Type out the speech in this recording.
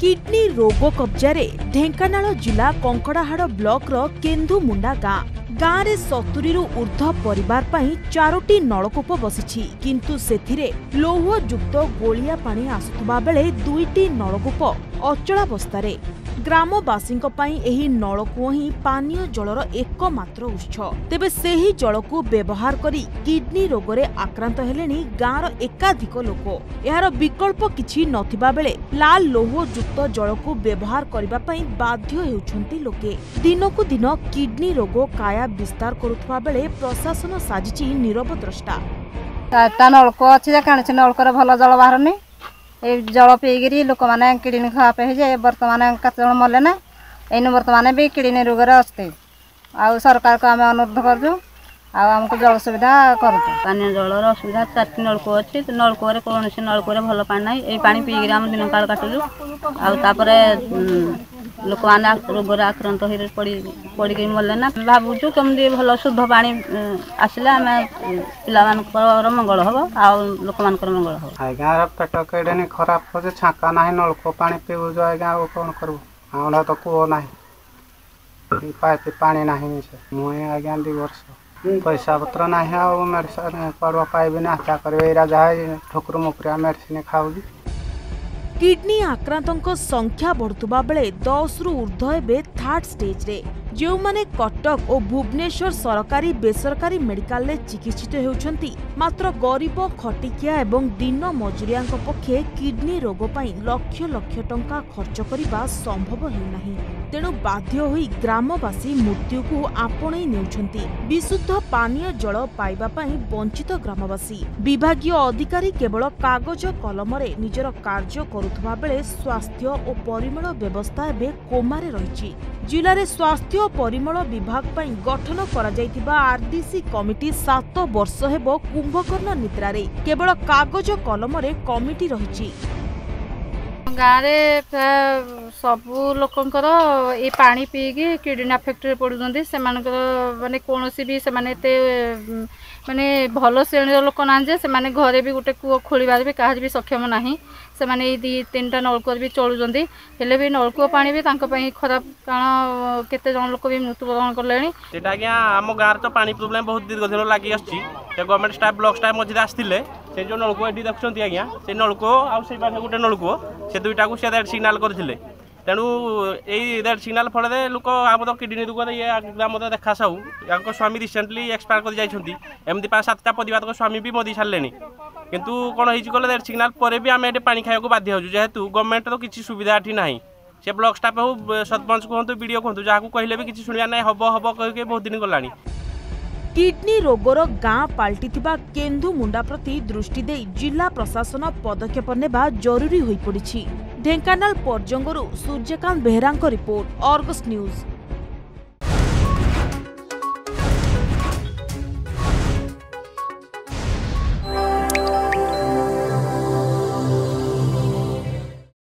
Kidney रोग कब्जारे ढेंकानाल जिला Kankadahad block रो केन्दुमुंडा गाँव रे 70 रु ऊर्ध्व परिवार पई 4टी नलकूप बसिछि किंतु सेथिरे लौह युक्त गोलिया पानी आसुथबा बेले 2टी नलकूप अचलावस्थारे ग्रामवासी एही नलकूप ही पानीय जलर एकमात्र उत्स तेबे सेही जलकू व्यवहार करी किडनी रोगरे आक्रांत हेलेनी गाँवर एकाधिक लोक यार विकल्प किछि नथिबा बेले लाल लौह युक्त जलकू व्यवहार करबा पई बाध्य हेउछंती लोके। दिनकू दिन किडनी रोग काया विस्तार करुथबा बेले प्रशासन साजिछि नीरव द्रष्टा। नलकूप अछि जे नलकूप भल जल बाहरनी जल पीकरी लोक मैंने किडनी खराब हो जाए बर्तमान कत मले ना इन बर्तमान भी किडनी रोग अच्छे आ सरकार को आम अनुरोध करूँ आमको जल सुविधा कर पानी जलर असुविधा 4टी नलकूप अच्छी नलकूप कौन से नलकूप भल पानी ना ये पानी पीकरी आम दिन काल काटुलु आपर लोक मैंने रोग आक्रांत हो पड़ी मले ना भावुँ कमी भल शुद्ध पानी आसले आम पिला मंगल हम आ लोक मंगल हम। आज्ञा पेट कड़े खराब हो छाका ना नलकूप पानी पीबुज आज्ञा कौन करूँ आम तो कूह ना पाइप पानी ना मुझे आज्ञा 2 वर्ष पैसा पत्र ना मेडिसिन पड़वा पाइबी आशा करें जहाँ ठोकुर मुकुरिया मेडिसिन खाऊ। किडनी आक्रांतों संख्या बढ़ुवा बेले 10 रु ऊर्ध्व एवं 3rd स्टेज रे जो माने कटक और भुवनेश्वर सरकारी बेसरकारी मेडिकल रे चिकित्सित होउछंती मात्र गरीब खटिकिया एवं दिन मजुरिया पक्षे किडनी रोग पई लक्ष लक्ष टंका खर्च करने संभव हेउनाही तेणु बाध्य होई ग्रामवासी मृत्यु को आपणई नेउछंती। विशुद्ध पानीय जल पाइबा पई वंचित ग्रामवासी विभागीय अधिकारी केवल कागज कलम रे निजर कार्य करुथबा बेले स्वास्थ्य और परिमल व्यवस्था एबे कोमारे रहिछि। जिले में स्वास्थ्य और परिमल विभाग पई गठन करा जायतिबा आरडीसी कमिटी 7 वर्ष हेबो कुंभकर्ण निद्रा रे केवल कागज कलम रे कमिटी रहिछि। गाँव में सबू लोकंकर ये पानी पीकी किडनी अफेक्ट पड़ुंट से माने कौन भी से माने भल श्रेणी लोक ना से घरे भी गोटे कूह खोलबार भी कहा भी सक्षम ना से माने 2-3टा नलकूप भी चलुंट हेले भी नलकूप पानी भी खराब कारण केते जन लोक भी मृत्युवरण कले। आज्ञा आम गाँव तो पानी प्रोब्लेम बहुत दीर्घ दिन लगी गवर्नमेंट स्टाफ ब्लॉक स्टाफ मझे आसते से जो नलकूप ये देखुं आज्ञा से नलकूप आउ गोटे नलकूप से 2टा को रेड सिग्नाल करते तेणु यही रेड सिग्नाल फल लोक आम तो किडनी रोग ये ग्राम देखा साहू या स्वामी रिसेंटली एक्सपायर कर जाइए एमती 5-7टा परिवार स्वामी भी मरी सारे किंतु कौन हो रेड सिग्नाल पर भी आम ये पानी खाया बाध्य हो जेहेतु गवर्नमेंट तो किसी सुविधा एटी ना से ब्लॉक स्टाफ हो सरपंच कहतु बीडीओ कहतु जहाँ कहले भी किसी शुणा ना हम हम कह बहुत दिन गलानी। किडनी रोगर गाँ पाल्टिथिबा केन्दुमुंडा प्रति दृष्टि दे जिला प्रशासन पदक्षेप नेबा जरूरी होई पड़िछि। ढेंकानाल पर्जंगरू सूर्यकांत बेहरांको रिपोर्ट, अर्गस न्यूज।